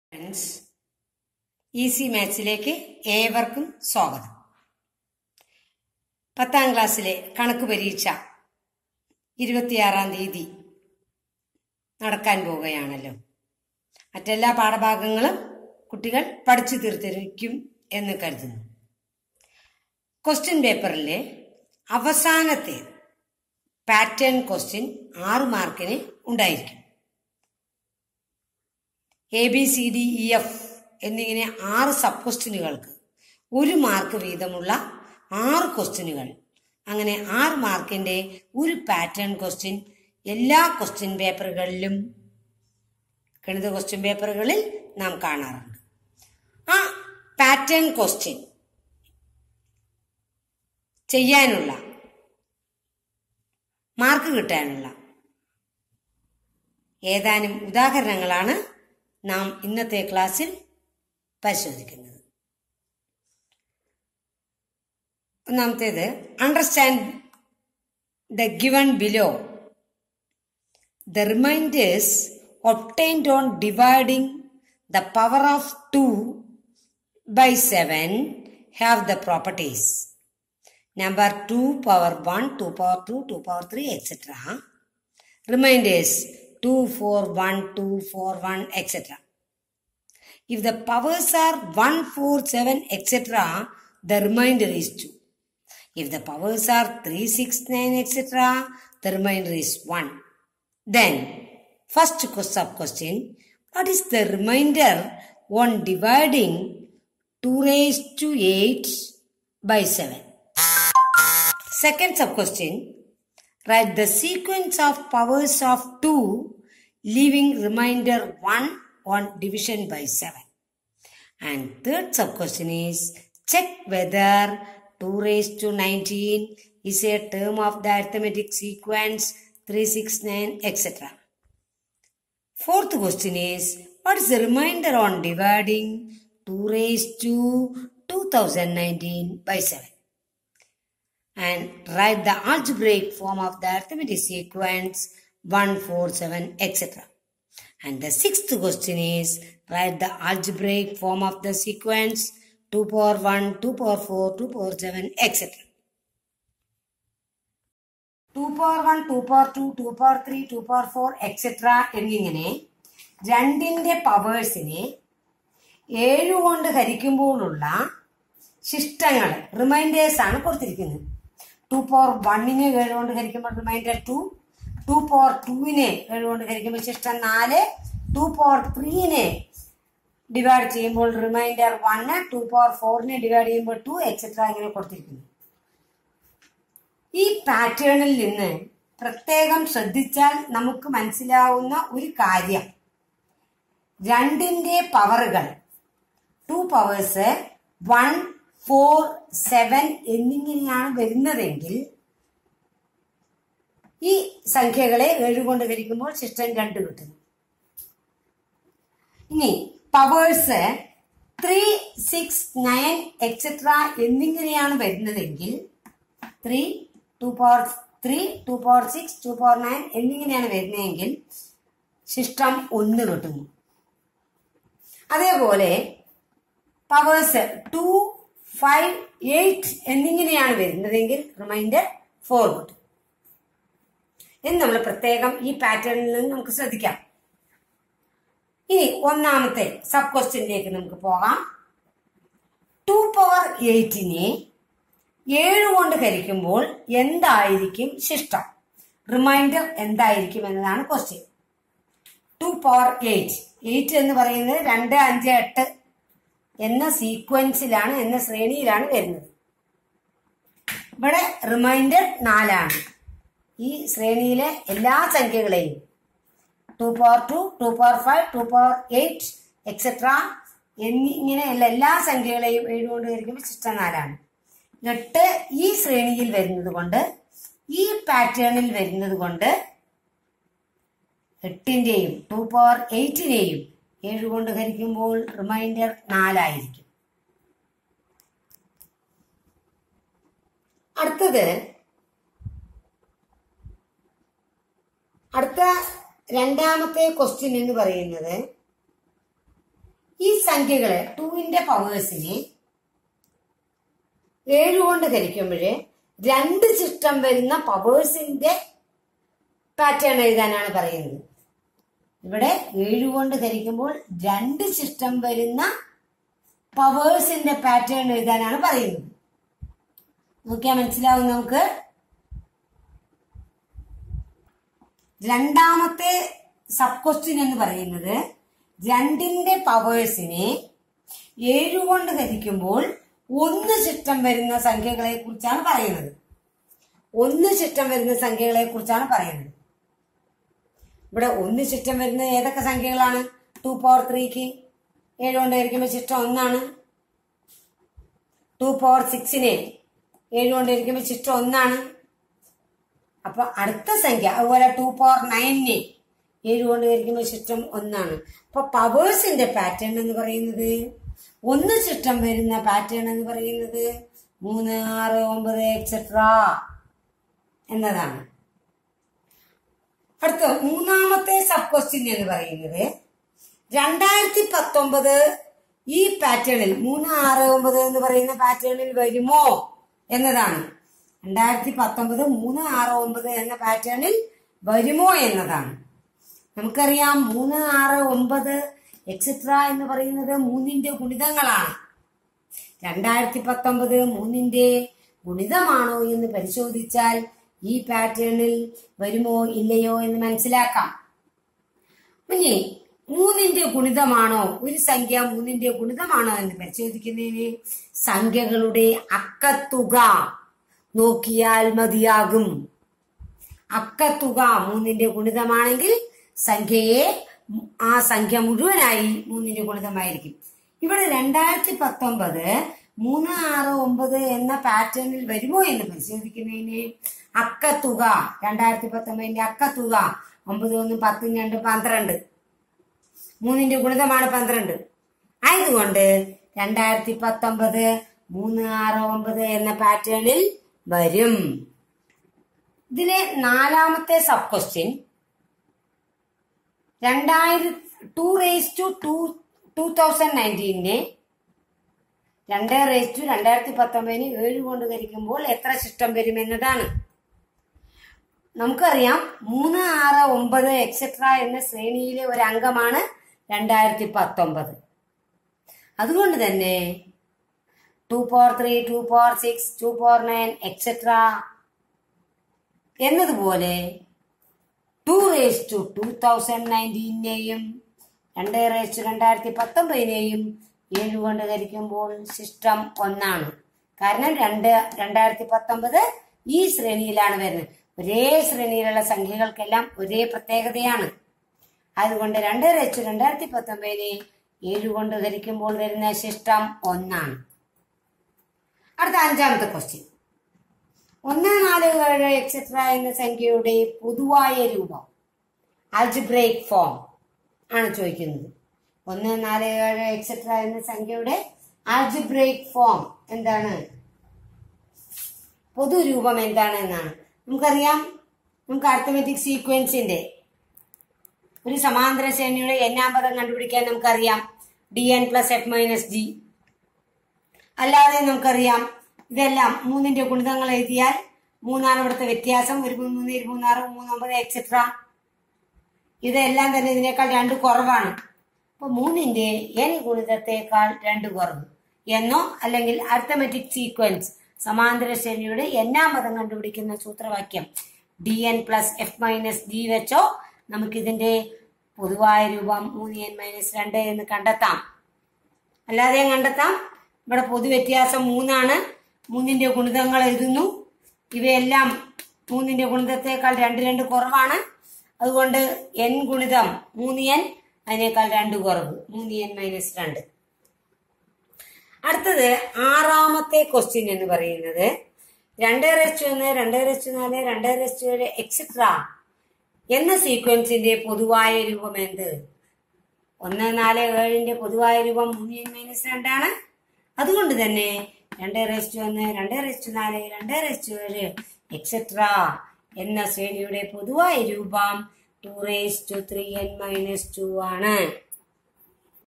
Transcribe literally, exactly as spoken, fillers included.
Friends, easy മാത്സിലേക്ക് ഏവർക്കും സ്വാഗതം. പത്താം ക്ലാസ്സിലെ കണക്ക് പരീക്ഷ ഇരുപത്തിയാറാം തീയതി നടക്കാൻ പോവുകയാണല്ലോ. മറ്റെല്ലാ പാഠഭാഗങ്ങളും കുട്ടികൾ പഠിച്ചു തീർത്തിരിക്കും എന്ന് കരുതുന്നു. ക്വസ്റ്റ്യൻ പേപ്പറിലെ അവസാനത്തെ പാറ്റേൺ ക്വസ്റ്റ്യൻ ആറ് മാർക്കിന് ഉണ്ടായിരിക്കും. A B C D E F എന്നിങ്ങനെ ആറ് സബ് ക്വസ്റ്റ്യനുകൾക്ക് ഒരു മാർക്ക് വീതമുള്ള ആറ് ക്വസ്റ്റ്യനുകൾ, അങ്ങനെ ആറ് മാർക്കിന്റെ ഒരു പാറ്റേൺ ക്വസ്റ്റ്യൻ എല്ലാ ക്വസ്റ്റ്യൻ പേപ്പറുകളിലും, ഗണിത ക്വസ്റ്റ്യൻ പേപ്പറുകളിൽ നാം കാണാറുണ്ട്. ആ പാറ്റേൺ ക്വസ്റ്റ്യൻ ചെയ്യാനുള്ള, മാർക്ക് കിട്ടാനുള്ള ഏതാനും ഉദാഹരണങ്ങളാണ് നാം ഇന്നത്തെ ക്ലാസ്സിൽ പരിശോധിക്കുന്നത്. ഒന്നാമത്തേത്, understand the given below. The remainders obtained on dividing the power of two by seven have the properties. Number two power one, two power two, two power three, et cetera. Remainders two, four, one, two, four, one, et cetera. If the powers are one, four, seven, et cetera, the remainder is two. If the powers are three, six, nine, et cetera, the remainder is one. Then, first sub question, what is the remainder on dividing two raised to eight by seven? Second sub question, write the sequence of powers of two leaving remainder one on division by seven. And third sub question is, check whether two raised to nineteen is a term of the arithmetic sequence three, six, nine, et cetera. Fourth question is, what is the remainder on dividing two raised to two thousand nineteen by seven? And write the algebraic form of the arithmetic sequence one, four, seven, et cetera. And the sixth question is, write the algebraic form of the sequence two power one, two power four, two power seven, et cetera. two power one, two power two, two power three, two power four, et cetera എന്നിങ്ങനെ രണ്ടിന്റെ പവേഴ്സിനെ ഏഴ് കൊണ്ട് ഹരിക്കുമ്പോഴുള്ള ശിഷ്ടങ്ങൾ, reminders ആണ് കൊടുത്തിരിക്കുന്നത്. To power വണ്ണിനെ ഏഴ് കൊണ്ട് ഹരിക്കുമ്പോൾ remainder two, two power ടുവിനെ ഏഴ് കൊണ്ട് ഹരിക്കുമ്പോൾ ശിഷ്ടം നാല്, ടു പവർ ത്രീനെ ഡിവൈഡ് ചെയ്യുമ്പോൾ റിമൈൻഡർ വണ്ണ്, ടു പവർ ഫോറിനെ ഡിവൈഡ് ചെയ്യുമ്പോൾ ടു, എക്സെട്ര ഇങ്ങനെ കൊടുത്തിരിക്കുന്നു. ഈ പാറ്റേണിൽ നിന്ന് പ്രത്യേകം ശ്രദ്ധിച്ചാൽ നമുക്ക് മനസ്സിലാവുന്ന ഒരു കാര്യം, രണ്ടിന്റെ പവറുകൾ, two powers one, four, seven എന്നിങ്ങനെയാണ് വരുന്നതെങ്കിൽ ഈ സംഖ്യകളെ ഏഴ് കൊണ്ട് ഹരിക്കുമ്പോൾ ശിഷ്ടം രണ്ട് കിട്ടുന്നു. ഇനി powers three, six, nine, etcetera എന്നിങ്ങനെയാണ് വരുന്നതെങ്കിൽ three, two power three, two power six, two power nine എന്നിങ്ങനെയാണ് വരുന്നതെങ്കിൽ ശിഷ്ടം ഒന്ന് കിട്ടുന്നു. അതേപോലെ പവേഴ്സ് ടു, ഫൈവ്, എയ്റ്റ് എന്നിങ്ങനെയാണ് വരുന്നതെങ്കിൽ റിമൈൻഡർ ഫോർ കിട്ടും എന്ന് നമ്മൾ പ്രത്യേകം ഈ പാറ്റേണിൽ നിന്ന് നമുക്ക് ശ്രദ്ധിക്കാം. ഇനി ഒന്നാമത്തെ സബ് ക്വസ്റ്റ്യനിലേക്ക് നമുക്ക് പോകാം. ടു പവർ എയ്റ്റിനെ ഏഴ് കൊണ്ട് ഹരിക്കുമ്പോൾ എന്തായിരിക്കും ശിഷ്ടം, റിമൈൻഡർ എന്തായിരിക്കും എന്നതാണ് question. Two power eight, eight എന്ന് പറയുന്നത് രണ്ട്, അഞ്ച്, എട്ട് എന്ന സീക്വൻസിലാണ്, എന്ന ശ്രേണിയിലാണ് വരുന്നത്. ഇവിടെ റിമൈൻഡർ നാലാണ്. ഈ ശ്രേണിയിലെ എല്ലാ സംഖ്യകളെയും two power two, two power five, two power eight, etcetera എന്നിങ്ങനെ എല്ലാ സംഖ്യകളെയും ഏഴ് കൊണ്ട് ഹരിക്കുമ്പോൾ ശിഷ്ടം നാലാണ്. എട്ട് ഈ ശ്രേണിയിൽ വരുന്നത് കൊണ്ട്, ഈ പാറ്റേണിൽ വരുന്നത് കൊണ്ട് എട്ടിന്റെയും ടു പവർ എയ്റ്റിനെയും ഏഴ് കൊണ്ട് ഹരിക്കുമ്പോൾ റിമൈൻഡർ നാലായിരിക്കും. അടുത്തത്, അടുത്ത രണ്ടാമത്തെ ക്വസ്റ്റ്യൻ എന്ന് പറയുന്നത് സംഖ്യകളെ ടൂവിന്റെ പവേഴ്സിനെ ഏഴ് കൊണ്ട് ഹരിക്കുമ്പോഴേ രണ്ട് ചിഷ്ടം വരുന്ന പവേഴ്സിന്റെ പാറ്റേൺ എഴുതാനാണ് പറയുന്നത്. ഇവിടെ ഏഴ് കൊണ്ട് ഹരിക്കുമ്പോൾ രണ്ട് ചിഷ്ടം വരുന്ന പവേഴ്സിന്റെ പാറ്റേൺ എഴുതാനാണ് പറയുന്നത്. നോക്കിയാൽ മനസ്സിലാവും നമുക്ക്. രണ്ടാമത്തെ സബ് ക്വസ്റ്റ്യൻ എന്ന് പറയുന്നത് രണ്ടിന്റെ പവേഴ്സിനെ ഏഴ് കൊണ്ട് ഹരിക്കുമ്പോൾ ഒന്ന് ചിട്ടം വരുന്ന സംഖ്യകളെ കുറിച്ചാണ് പറയുന്നത്. ഒന്ന് ചിട്ടം വരുന്ന സംഖ്യകളെ കുറിച്ചാണ് പറയുന്നത്. ഇവിടെ ഒന്ന് ചിട്ടം വരുന്ന ഏതൊക്കെ സംഖ്യകളാണ്? ടു പവർ ത്രീക്ക് ഏഴ് കൊണ്ട് ഹരിക്കുമ്പോൾ ചിട്ടം ഒന്നാണ്. ടു പവർ സിക്സിനെ ഏഴ് കൊണ്ട് ഹരിക്കുമ്പോൾ ചിട്ടം ഒന്നാണ്. അപ്പൊ അടുത്ത സംഖ്യ അതുപോലെ ടു പവർ നയനിനെ ഏഴ് കൊണ്ട് ഹരിക്കുമ്പോൾ ചിട്ടം ഒന്നാണ്. അപ്പൊ പവേഴ്സിന്റെ പാറ്റേൺ എന്ന് പറയുന്നത് ഒന്ന് ചിട്ടം വരുന്ന പാറ്റേൺ എന്ന് പറയുന്നത് മൂന്ന് ആറ് ഒമ്പത് എക്സെട്ര എന്നതാണ്. അടുത്ത മൂന്നാമത്തെ സബ് ക്വസ്റ്റ്യൻ എന്ന് പറയുന്നത് രണ്ടായിരത്തി പത്തൊമ്പത് ഈ പാറ്റേണിൽ മൂന്ന് ആറ് ഒമ്പത് എന്ന് പറയുന്ന പാറ്റേണിൽ വരുമോ എന്നതാണ്. രണ്ടായിരത്തി പത്തൊമ്പത് മൂന്ന് ആറ് ഒമ്പത് എന്ന പാറ്റേണിൽ വരുമോ എന്നതാണ്. നമുക്കറിയാം മൂന്ന് ആറ് ഒമ്പത് എക്സെട്ര എന്ന് പറയുന്നത് മൂന്നിന്റെ ഗുണിതങ്ങളാണ്. രണ്ടായിരത്തി പത്തൊമ്പത് മൂന്നിന്റെ ഗുണിതമാണോ എന്ന് പരിശോധിച്ചാൽ ഈ പാറ്റേണിൽ വരുമോ ഇല്ലയോ എന്ന് മനസ്സിലാക്കാം. ഇനി മൂന്നിന്റെ ഗുണിതമാണോ, ഒരു സംഖ്യ മൂന്നിന്റെ ഗുണിതമാണോ എന്ന് പരിശോധിക്കുന്നതിന് സംഖ്യകളുടെ അക്കത്തുക നോക്കിയാൽ മതിയാകും. അക്കത്തുക മൂന്നിന്റെ ഗുണിതമാണെങ്കിൽ സംഖ്യയെ ആ സംഖ്യ മുഴുവനായി മൂന്നിന്റെ ഗുണിതമായിരിക്കും. ഇവിടെ രണ്ടായിരത്തി പത്തൊമ്പത് മൂന്ന് ആറ് ഒമ്പത് എന്ന പാറ്റേണിൽ വരുമോ എന്ന് പരിശോധിക്കുന്നതിന് അക്കത്തുക രണ്ടായിരത്തി പത്തൊമ്പതിന്റെ അക്കത്തുക ഒമ്പത് ഒന്ന് പത്തും രണ്ട് പന്ത്രണ്ട്, മൂന്നിന്റെ ഗുണിതമാണ് പന്ത്രണ്ട്. ആയതുകൊണ്ട് രണ്ടായിരത്തി പത്തൊമ്പത് മൂന്ന് ആറ് ഒമ്പത് എന്ന പാറ്റേണിൽ വരും. ഇതിലെ നാലാമത്തെ സബ് ക്വസ്റ്റ്യൻ രണ്ടായിരത്തി two raise to two two thousand നയൻറ്റീനെ രണ്ട് റേസ് ടു രണ്ടായിരത്തി പത്തൊമ്പതിന് ഏഴ് കൊണ്ട് ഹരിക്കുമ്പോൾ എത്ര ശിഷ്ടം വരും എന്നതാണ്. നമുക്കറിയാം മൂന്ന് ആറ് ഒമ്പത് എക്സെട്ര എന്ന ശ്രേണിയിലെ ഒരു അംഗമാണ് രണ്ടായിരത്തി പത്തൊമ്പത്. അതുകൊണ്ട് തന്നെ two power three two power six two power nine etcetera എന്നതുപോലെ two raise to two thousand നയൻറ്റീനെയും രണ്ട് റേസ് ടു രണ്ടായിരത്തി പത്തൊമ്പതിനെയും ഏഴ് കൊണ്ട് ഹരിക്കുമ്പോൾ ശിഷ്ടം ഒന്നാണ്. കാരണം രണ്ട് രണ്ടായിരത്തി പത്തൊമ്പത് ഈ ശ്രേണിയിലാണ് വരുന്നത്. ഒരേ ശ്രേണിയിലുള്ള സംഖ്യകൾക്കെല്ലാം ഒരേ പ്രത്യേകതയാണ്. അതുകൊണ്ട് രണ്ട് റേസ് ടു രണ്ടായിരത്തി പത്തൊമ്പതിനെ ഏഴ് കൊണ്ട് ഹരിക്കുമ്പോൾ വരുന്ന ശിഷ്ടം ഒന്നാണ്. അടുത്ത അഞ്ചാമത്തെ ക്വസ്റ്റ്യൻ ഒന്ന് നാല് ഏഴ് എക്സെട്ര എന്ന സംഖ്യയുടെ പൊതുവായ രൂപം ആൽജിബ്രൈക് ഫോം ആണ് ചോദിക്കുന്നത്. ഒന്ന് നാല് ഏഴ് എക്സെട്ര എന്ന സംഖ്യയുടെ ആൽജിബ്രൈക് ഫോം എന്താണ്, പൊതുരൂപം എന്താണ് എന്നാണ്. നമുക്കറിയാം, നമുക്ക് അരിത്മെറ്റിക് സീക്വൻസിന്റെ ഒരു സമാന്തര ശ്രേണിയുടെ എന്നാം പദം കണ്ടുപിടിക്കാൻ നമുക്കറിയാം D N plus F minus G. അല്ലാതെ നമുക്കറിയാം ഇതെല്ലാം മൂന്നിന്റെ ഗുണിതങ്ങൾ എഴുതിയാൽ മൂന്നാണ് ഇവിടുത്തെ വ്യത്യാസം. ഒരു മൂന്ന് ഇരു മൂന്നാറ് മൂന്നൊമ്പത് എക്സെട്ര ഇതെല്ലാം തന്നെ ഇതിനേക്കാൾ രണ്ട് കുറവാണ്. അപ്പൊ മൂന്നിന്റെ എൻ ഗുണിതത്തെക്കാൾ രണ്ട് കുറവ് എന്നോ അല്ലെങ്കിൽ അരിത്മെറ്റിക് സീക്വൻസ് സമാന്തര ശ്രേണിയുടെ എന്നാം പദം കണ്ടുപിടിക്കുന്ന സൂത്രവാക്യം D N plus F minus G വെച്ചോ നമുക്കിതിന്റെ പൊതുവായ രൂപം മൂന്ന് എൻ മൈനസ് രണ്ട് എന്ന് കണ്ടെത്താം. അല്ലാതെ കണ്ടെത്താം. ഇവിടെ പൊതുവ്യത്യാസം മൂന്നാണ്. മൂന്നിന്റെ ഗുണിതങ്ങൾ എഴുതുന്നു. ഇവയെല്ലാം മൂന്നിന്റെ ഗുണിതത്തെക്കാൾ രണ്ട് രണ്ട് കുറവാണ്. അതുകൊണ്ട് എൻ ഗുണിതം മൂന്ന് എൻ, അതിനേക്കാൾ രണ്ട് കുറവ് മൂന്ന് എൻ മൈനസ് രണ്ട്. അടുത്തത് ആറാമത്തെ ക്വസ്റ്റ്യൻ എന്ന് പറയുന്നത് രണ്ട് റെസ്റ്റ് ഒന്ന് രണ്ട് റെസ്റ്റ് നാല് രണ്ട് റെസ്റ്റ് ഏഴ് എക്സെട്ര എന്ന സീക്വൻസിന്റെ പൊതുവായ രൂപം എന്ത്? ഒന്ന് നാല് ഏഴിന്റെ പൊതുവായ രൂപം മൂന്ന് എൻ മൈനസ് രണ്ടാണ്. അതുകൊണ്ട് തന്നെ രണ്ട് റെസ്റ്റ് ഒന്ന് രണ്ട് റെസ്റ്റ് നാല് രണ്ട് റെസ്റ്റ് ഏഴ് എക്സെട്ര എന്ന ശ്രേണിയുടെ പൊതുവായ രൂപം two raise to three N minus two ആണ്.